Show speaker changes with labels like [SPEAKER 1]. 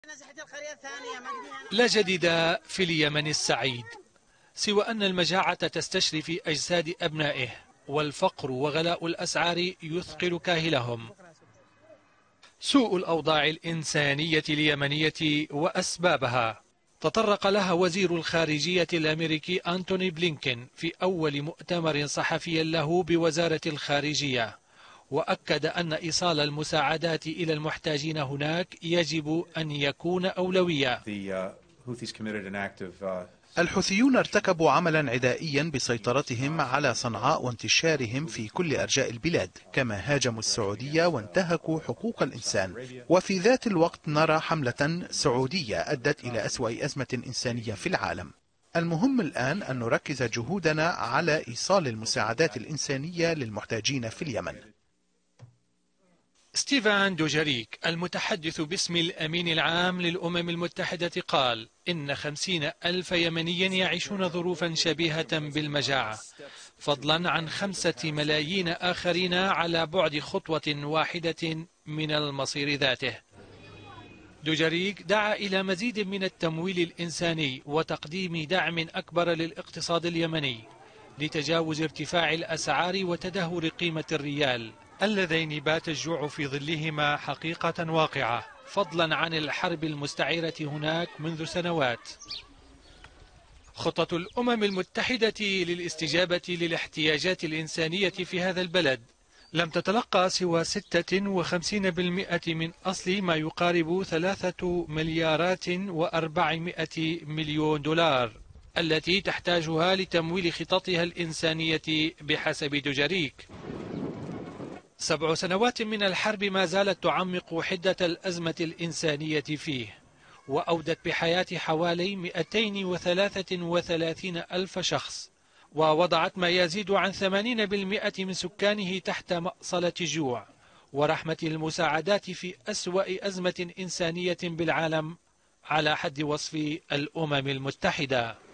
[SPEAKER 1] لا جديد في اليمن السعيد سوى أن المجاعة تستشري في أجساد أبنائه، والفقر وغلاء الأسعار يثقل كاهلهم. سوء الأوضاع الإنسانية اليمنية وأسبابها تطرق لها وزير الخارجية الأمريكي أنتوني بلينكين في أول مؤتمر صحفي له بوزارة الخارجية، وأكد أن إيصال المساعدات إلى المحتاجين هناك يجب أن يكون أولوية.
[SPEAKER 2] الحوثيون ارتكبوا عملا عدائيا بسيطرتهم على صنعاء وانتشارهم في كل أرجاء البلاد، كما هاجموا السعودية وانتهكوا حقوق الإنسان، وفي ذات الوقت نرى حملة سعودية أدت إلى أسوأ أزمة إنسانية في العالم. المهم الآن أن نركز جهودنا على إيصال المساعدات الإنسانية للمحتاجين في اليمن.
[SPEAKER 1] ستيفان دوجاريك المتحدث باسم الأمين العام للأمم المتحدة قال إن 50,000 يمني يعيشون ظروفا شبيهة بالمجاعة، فضلا عن 5 ملايين آخرين على بعد خطوة واحدة من المصير ذاته. دوجاريك دعا إلى مزيد من التمويل الإنساني وتقديم دعم أكبر للاقتصاد اليمني لتجاوز ارتفاع الأسعار وتدهور قيمة الريال، اللذين بات الجوع في ظلهما حقيقة واقعة، فضلا عن الحرب المستعيرة هناك منذ سنوات. خطة الأمم المتحدة للاستجابة للاحتياجات الإنسانية في هذا البلد لم تتلقى سوى 56% من أصل ما يقارب 3,400,000,000 دولار التي تحتاجها لتمويل خططها الإنسانية بحسب دوجاريك. 7 سنوات من الحرب ما زالت تعمق حدة الأزمة الإنسانية فيه، وأودت بحياة حوالي 233,000 شخص، ووضعت ما يزيد عن 80% من سكانه تحت مأصلة جوع، ورحمة المساعدات في أسوأ أزمة إنسانية بالعالم على حد وصف الأمم المتحدة.